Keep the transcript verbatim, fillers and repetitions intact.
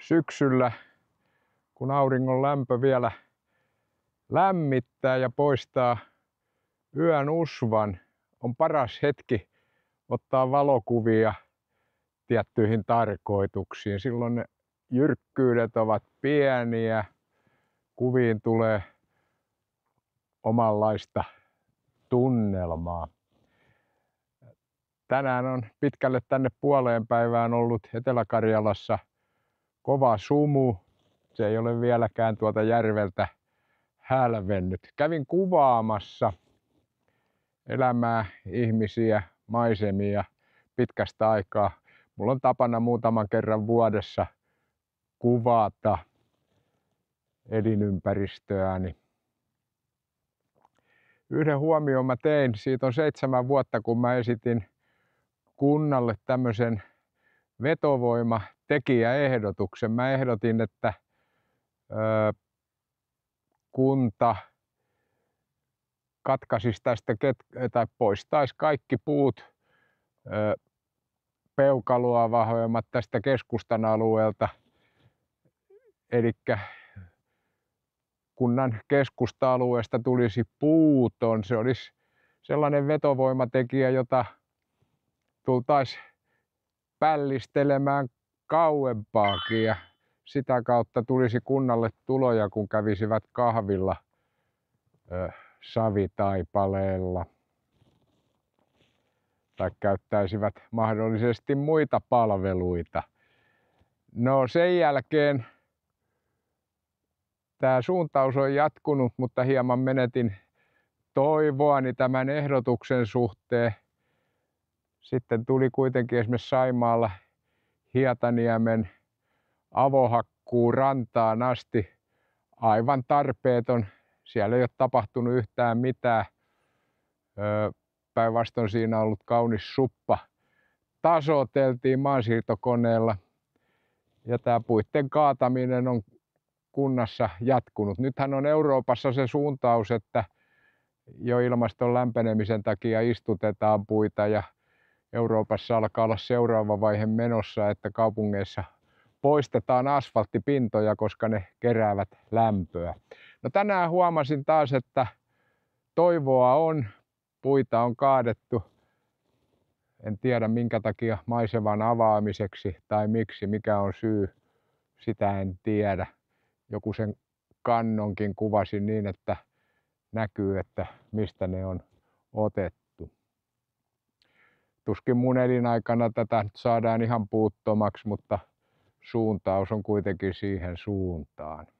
syksyllä, kun auringon lämpö vielä lämmittää ja poistaa yön usvan, on paras hetki ottaa valokuvia tiettyihin tarkoituksiin. Silloin ne jyrkkyydet ovat pieniä, kuviin tulee omanlaista tunnelmaa. Tänään on pitkälle tänne puoleen päivään ollut Etelä-Karjalassa kova sumu. Se ei ole vieläkään tuolta järveltä hälvennyt. Kävin kuvaamassa elämää, ihmisiä, maisemia pitkästä aikaa. Mulla on tapana muutaman kerran vuodessa kuvata elinympäristöäni. Yhden huomioon mä tein, siitä on seitsemän vuotta, kun mä esitin kunnalle tämmöisen vetovoimatekijäehdotuksen. Mä ehdotin, että ö, kunta katkaisisi tästä tai poistaisi kaikki puut, ö, peukaloa vahvemmat tästä keskustan alueelta. Elikkä kunnan keskusta-alueesta tulisi puuton. Se olisi sellainen vetovoimatekijä, jota tultaisiin pällistelemään kauempaakin ja sitä kautta tulisi kunnalle tuloja, kun kävisivät kahvilla ö, savitaipaleella tai käyttäisivät mahdollisesti muita palveluita. No sen jälkeen tämä suuntaus on jatkunut, mutta hieman menetin toivoani tämän ehdotuksen suhteen. Sitten tuli kuitenkin esimerkiksi Saimaalla Hietaniemen avohakkuu rantaan asti aivan tarpeeton. Siellä ei ole tapahtunut yhtään mitään. Päinvastoin siinä on ollut kaunis suppa. Tasoiteltiin maansiirtokoneella ja tämä puitten kaataminen on kunnassa jatkunut. Nythän on Euroopassa se suuntaus, että jo ilmaston lämpenemisen takia istutetaan puita ja Euroopassa alkaa olla seuraava vaihe menossa, että kaupungeissa poistetaan asfalttipintoja, koska ne keräävät lämpöä. No tänään huomasin taas, että toivoa on, puita on kaadettu. En tiedä minkä takia maiseman avaamiseksi tai miksi, mikä on syy, sitä en tiedä. Joku sen kannonkin kuvasi niin, että näkyy, että mistä ne on otettu. Tuskin mun elinaikana tätä saadaan ihan puuttomaksi, mutta suuntaus on kuitenkin siihen suuntaan.